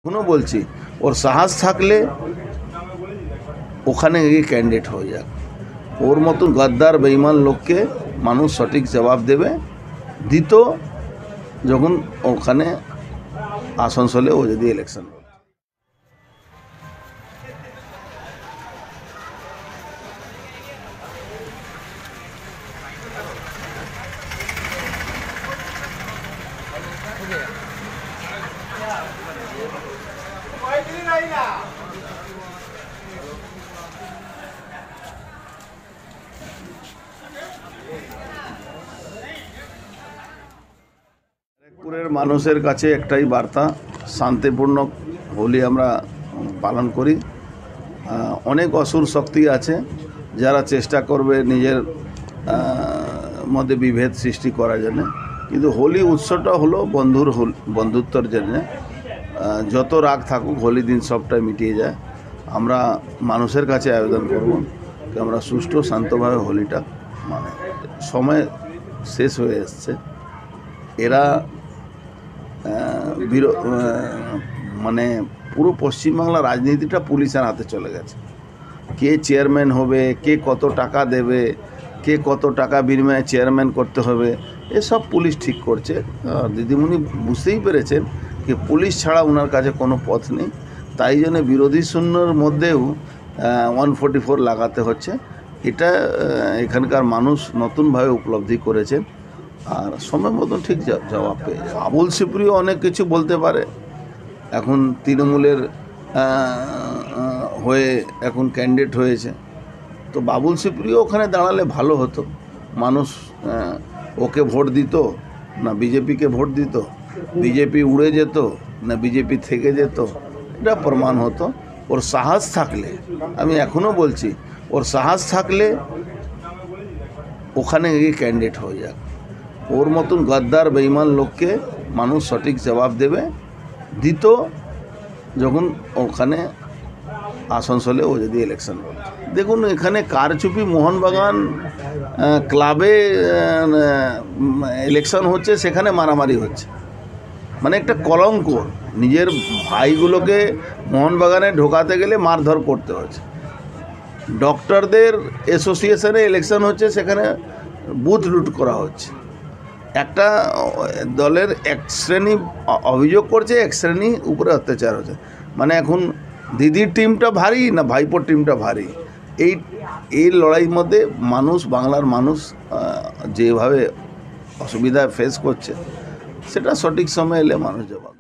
এখনো বলছি ওর সাহস থাকলে ওখানে গিয়ে ক্যান্ডিডেট হয়ে যাক। ওর মতন গদ্দার বেঈমান লোককে মানুষ সঠিক জবাব দেবে দিত যখন ওখানে আসানসোলে ও যদি ইলেকশন। ব্যারাকপুরের মানুষের কাছে একটাই বার্তা, শান্তিপূর্ণ হোলি আমরা পালন করি। অনেক অসুর শক্তি আছে যারা চেষ্টা করবে নিজের মধ্যে বিভেদ সৃষ্টি করার জন্য, কিন্তু হোলি উৎসবটা হলো বন্ধুত্বর জন্য। যত রাগ থাকুক হোলি দিন সবটাই মিটিয়ে যায়। আমরা মানুষের কাছে আবেদন করব যে আমরা সুষ্ঠু শান্তভাবে হোলিটা মানে সময় শেষ হয়ে এসছে। এরা মানে পুরো পশ্চিমবাংলা রাজনীতিটা পুলিশের হাতে চলে গেছে। কে চেয়ারম্যান হবে, কে কত টাকা দেবে, কে কত টাকা বিনিময়ে চেয়ারম্যান করতে হবে, এসব পুলিশ ঠিক করছে। দিদিমণি বুঝতেই পেরেছেন যে পুলিশ ছাড়া ওনার কাছে কোনো পথ নেই, তাই জন্য বিরোধী শূন্যর মধ্যেও 144 লাগাতে হচ্ছে। এটা এখানকার মানুষ নতুনভাবে উপলব্ধি করেছেন আর সময় মতন ঠিক জবাব পেয়ে যায়। আবুল সুপ্রিয় অনেক কিছু বলতে পারে, এখন তৃণমূলের হয়ে এখন ক্যান্ডিডেট হয়েছে, তো বাবুল সুপ্রিয় ওখানে দাঁড়ালে ভালো হতো। মানুষ ওকে ভোট দিত না বিজেপিকে ভোট দিত, বিজেপি উড়ে যেত না বিজেপি থেকে যেত, এটা প্রমাণ হতো। ওর সাহস থাকলে, আমি এখনও বলছি, ওর সাহস থাকলে ওখানে গিয়ে ক্যান্ডিডেট হয়ে যাক। ওর মতন গদ্দার বেঈমান লোককে মানুষ সঠিক জবাব দেবে দিত যখন ওখানে আসানসোলে ও যদি ইলেকশন করে। দেখুন এখানে কারচুপি, মোহনবাগান ক্লাবে ইলেকশন হচ্ছে, সেখানে মারামারি হচ্ছে, মানে একটা কলঙ্ক। নিজের ভাইগুলোকে মোহনবাগানে ঢোকাতে গেলে মারধর করতে হচ্ছে। ডক্টরদের অ্যাসোসিয়েশনে ইলেকশন হচ্ছে, সেখানে বুথ লুট করা হচ্ছে। একটা দলের এক শ্রেণী অভিযোগ করছে, এক শ্রেণী উপরে অত্যাচার হচ্ছে। মানে এখন দিদির টিমটা ভারী না ভাইপোর টিমটা ভারী, এই লড়াইয়ের মধ্যে মানুষ, বাংলার মানুষ যেভাবে অসুবিধা ফেস করছে, সেটা সঠিক সময় এলে মানুষ জবাব